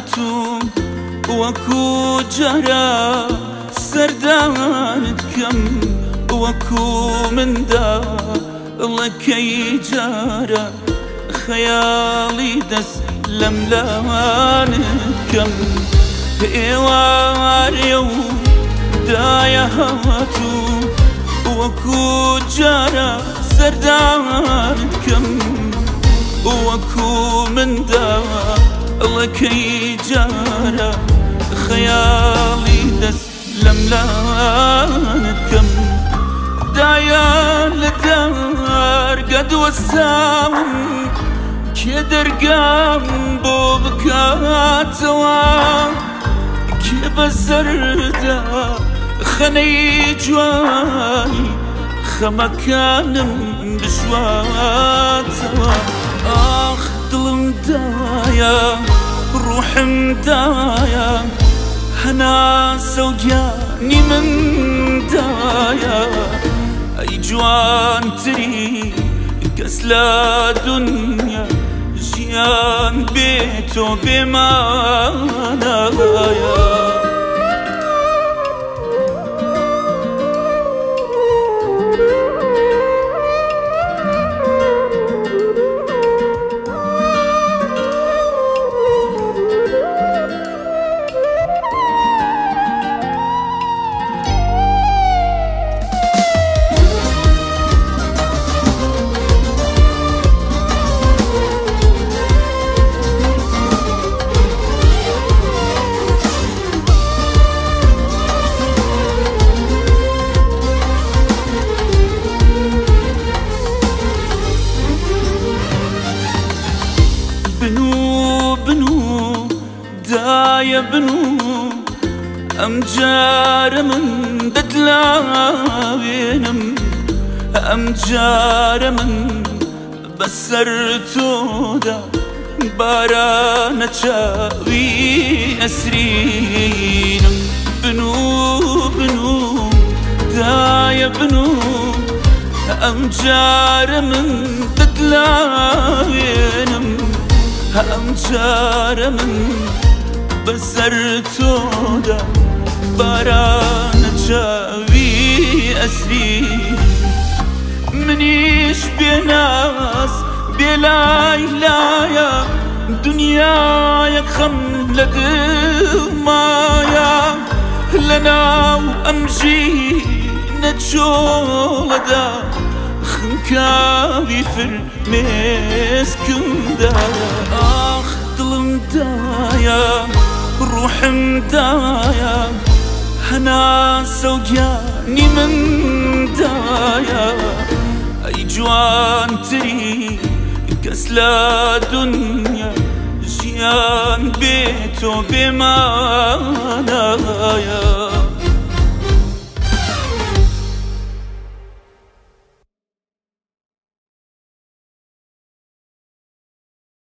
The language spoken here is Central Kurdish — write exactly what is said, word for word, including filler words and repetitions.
هاتو وكو جرى سردان كم وكو من دا لكي جرى خيالي دس لملان كم إيواريو دايا هاتو وكو جرى سردان كم وكو من دا لكي جرى خيالي دس لملان كم دايا لدار قد وساوم كدر قام بوبكاتوا كيف الزردا خني جواني خمكان بشواتوا آخ ظلم دايا روح مدايا هنا سوقياني من دايا أي جوان تري كسلا دنيا جيان بيتو بمعنايا بنو بنو دايا بنو أمجار من ددلاوينم أمجار من بسرتو دا بارانا جاوي أسرينم بنو بنو دايا بنو أمجار من ددلاوينم أمجار من بسرتو دا بارانا جاوي أسري منيش بناس بلا إلايا دنياك خملة مايا لنا وأمجي نتشول دا خنكاوي فرميسكم دايا آخ ظلم دايا روح مدايا هنا سوقياني من دايا أي جوان تري كسلا دنيا جيان بيتو بمعنايا